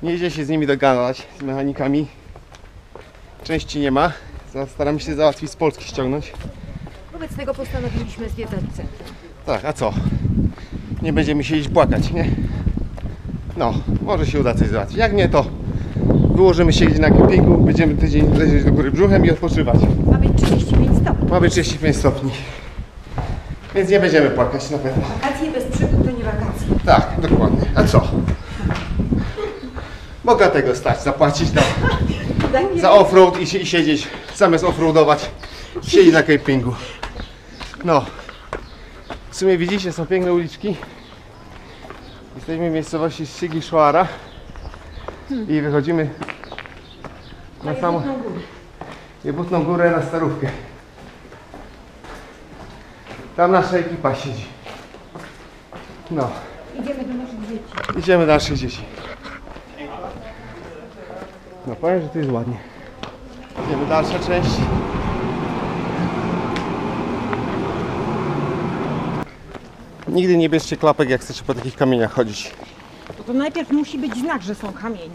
Nie idzie się z nimi dogadać, z mechanikami. Części nie ma. Staramy się załatwić z Polski ściągnąć. Wobec tego postanowiliśmy zwiedzać centrum. Tak, a co? Nie będziemy siedzieć płakać, nie? No, może się uda coś załatwić. Jak nie, to wyłożymy się gdzieś na kempingu, będziemy tydzień leżeć do góry brzuchem i odpoczywać. Ma być 35 stopni. Ma być 35 stopni. Więc nie będziemy płakać na pewno. Wakacje bez przygód to nie wakacje. Tak, dokładnie. A co? Mogę tego stać, zapłacić za offroad i siedzieć, zamiast offroadować, siedzieć na kempingu. No. W sumie widzicie, są piękne uliczki. Jesteśmy w miejscowości Sigliszoara i wychodzimy na samą Jebutną Górę na Starówkę. Tam nasza ekipa siedzi. No. Idziemy do naszych dzieci. Idziemy do naszych dzieci. No powiem, że to jest ładnie. Idziemy dalsza część. Nigdy nie bierzcie klapek, jak chcecie po takich kamieniach chodzić. To najpierw musi być znak, że są kamienie.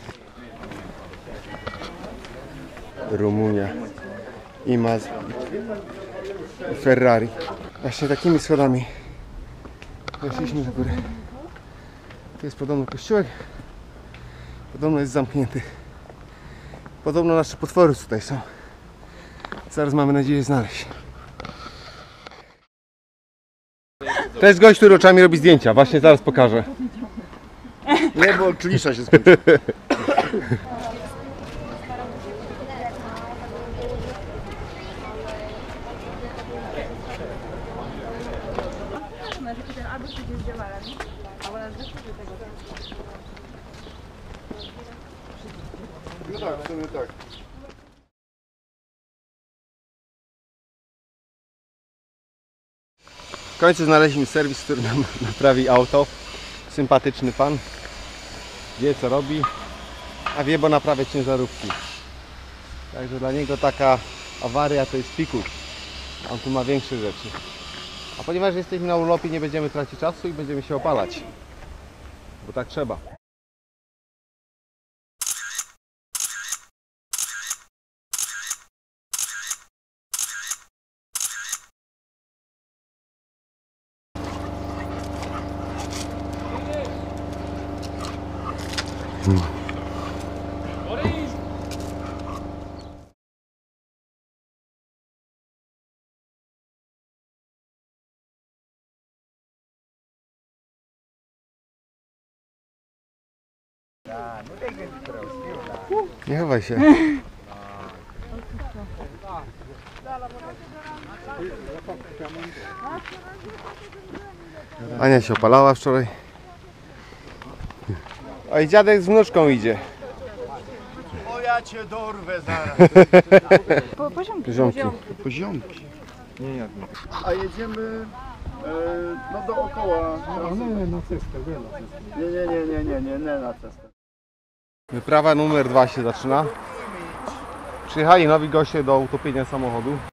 Rumunia, Imaz, Ferrari. Właśnie takimi schodami weszliśmy do góry. Tu jest podobno kościółek. Podobno jest zamknięty. Podobno nasze potwory tutaj są. Zaraz mamy nadzieję znaleźć. To jest gość, który oczami robi zdjęcia. Właśnie zaraz pokażę. Nie, bo klisza się skończy. No tak, w sumie tak. W końcu znaleźliśmy serwis, który nam naprawi auto. Sympatyczny pan. Wie co robi, a wie, bo naprawia ciężarówki. Także dla niego taka awaria to jest pikuś. On tu ma większe rzeczy. A ponieważ jesteśmy na urlopie, nie będziemy tracić czasu i będziemy się opalać. Bo tak trzeba. Nie chowaj się. Ania się opalała wczoraj. Oj, dziadek z wnuczką idzie. O, ja cię dorwę zaraz. Ziomki. Poziomki. A jedziemy no dookoła. Nie, na cestę. Nie na cestę. Wyprawa numer 2 się zaczyna. Przyjechali nowi goście do utopienia samochodu.